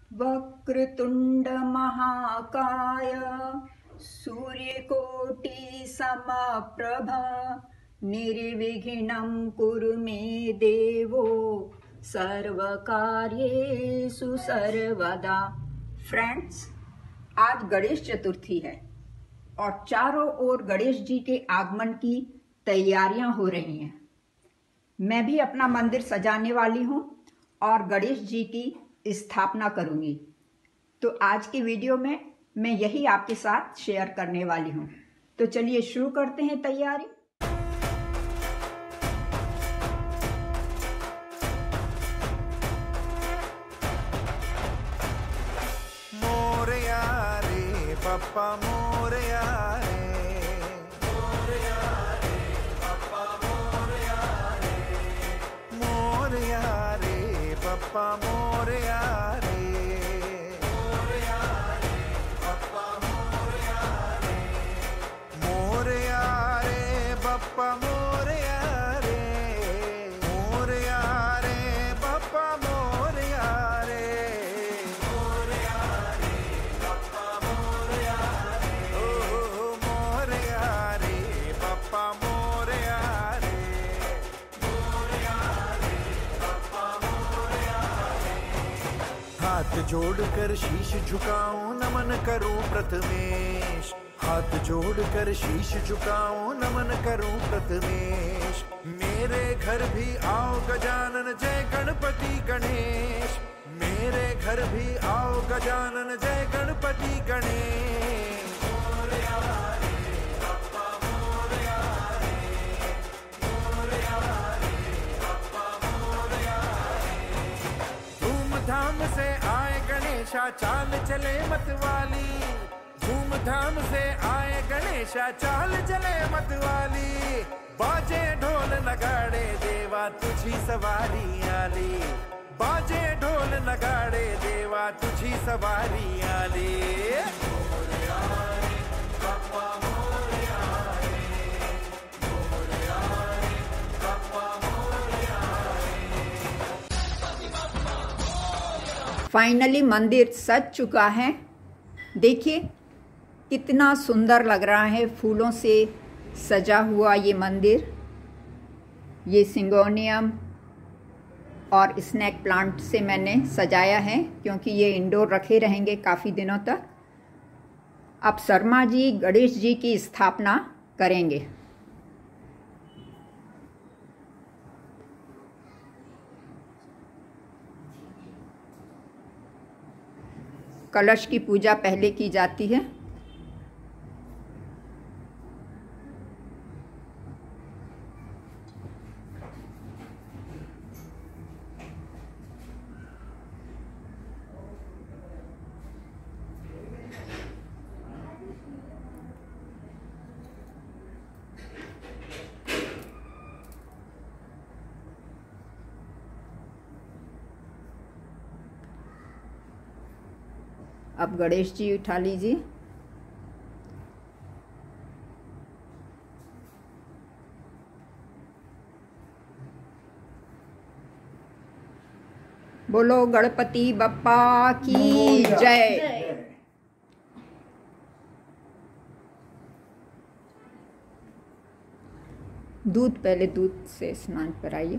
वक्रतुंड महाकाय सूर्यकोटि समप्रभ निर्विघ्नं कुरु मे देवो सर्वकार्येषु सर्वदा। फ्रेंड्स, आज गणेश चतुर्थी है और चारों ओर गणेश जी के आगमन की तैयारियां हो रही हैं। मैं भी अपना मंदिर सजाने वाली हूं और गणेश जी की स्थापना करूंगी। तो आज की वीडियो में मैं यही आपके साथ शेयर करने वाली हूं। तो चलिए शुरू करते हैं तैयारी। मोरया रे पप्पा मोरया रे, मोरया रे पप्पा मोरया रे, मोरया रे पप्पा मोरया रे, मोरया रे पप्पा मोरया रे, मोरया रे पप्पा मोरया रे, मोरया रे पप्पा मोरया रे, मोरया रे पप्पा मोरया रे, ओ मोरया रे पप्पा मोरया रे, मोरया रे पप्पा मोरया रे। हाथ जोड़कर शीश झुकाऊं नमन करूं प्रथमेश, हाथ जोड़कर शीश झुकाऊं नमन करूं प्रथमेश। मेरे घर भी आओ गजानन जय गणपति गणेश, मेरे घर भी आओ गजानन जय गणपति गणेश। मोरया रे पप्पा मोरया रे, मोरया रे पप्पा मोरया रे। धूमधाम से आए गणेशा चाल चले मतवाली, धूमधाम से आए गणेशा चाल चले मतवाली। बाजे ढोल नगाड़े देवा तुझी सवारी आली, बाजे ढोल नगाड़े देवा तुझी सवारी आली। मोरया रे पप्पा मोरया रे, मोरया रे पप्पा मोरया रे। फाइनली मंदिर सज चुका है। देखिए कितना सुंदर लग रहा है, फूलों से सजा हुआ ये मंदिर। ये सिंगोनियम और स्नेक प्लांट से मैंने सजाया है क्योंकि ये इंडोर रखे रहेंगे काफ़ी दिनों तक। अब शर्मा जी गणेश जी की स्थापना करेंगे। कलश की पूजा पहले की जाती है। अब गणेश जी उठा लीजिए। बोलो गणपति बप्पा की जय। पहले दूध से स्नान कराइए।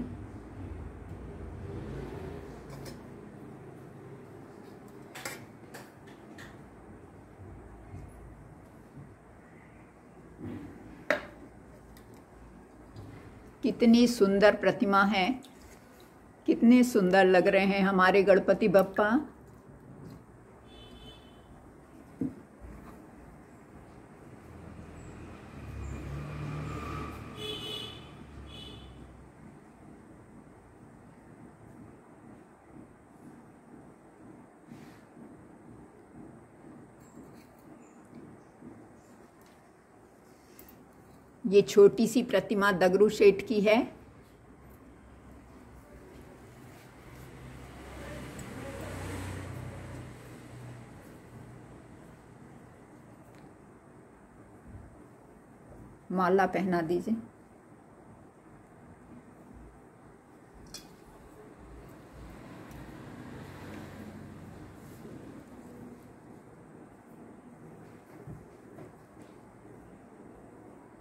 कितनी सुंदर प्रतिमा है, कितने सुंदर लग रहे हैं हमारे गणपति बप्पा। ये छोटी सी प्रतिमा दगरू शेठ की है। माला पहना दीजिए।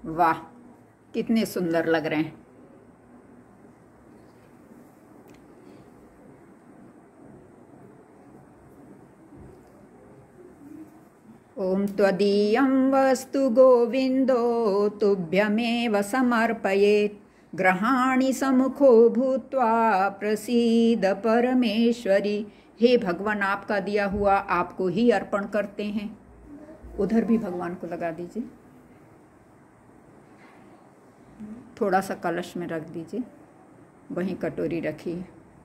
वाह, कितने सुंदर लग रहे हैं। ओम त्वदीयं वस्तु गोविंदो तुभ्यमेव समर्पयेत्, ग्रहाणि सम्मुखो भूत्वा प्रसीद परमेश्वरी। हे भगवान, आपका दिया हुआ आपको ही अर्पण करते हैं। उधर भी भगवान को लगा दीजिए, थोड़ा सा कलश में रख दीजिए, वहीं कटोरी रखिए।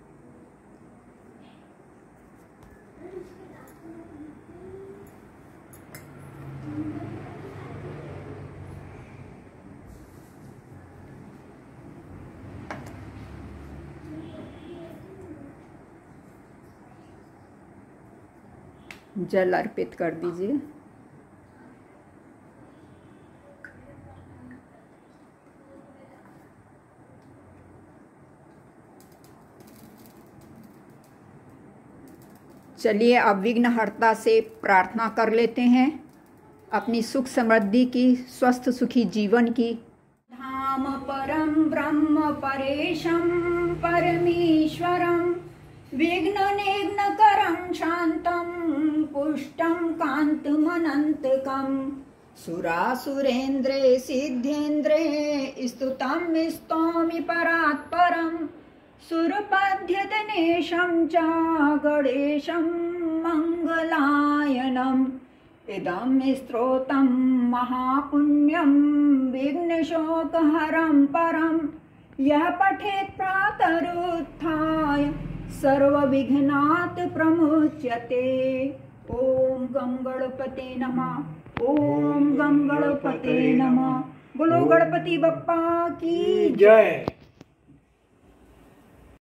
जल अर्पित कर दीजिए। चलिए अब विघ्नहर्ता से प्रार्थना कर लेते हैं अपनी सुख समृद्धि की, स्वस्थ सुखी जीवन की। धाम परम ब्रह्म परेशम परमेश्वरम, विघ्ननिघ्नकरं शांतं पुष्टं कांतमनंतकं, सुरासुरेन्द्रे सिद्धेन्द्रे स्तुतं स्तौमि परात्परं, सुरपद्यतनेशं च गणेशं मंगलायनम्। इदं स्तोत्रं महापुण्यं विघ्नशोकहरं परं, यः पठेत् प्रातरुत्थाय सर्वविघ्नात् प्रमुच्यते। ओम गं गणपते नमः, ओम गं गणपते नमः। बोलो गणपति बप्पा की जय।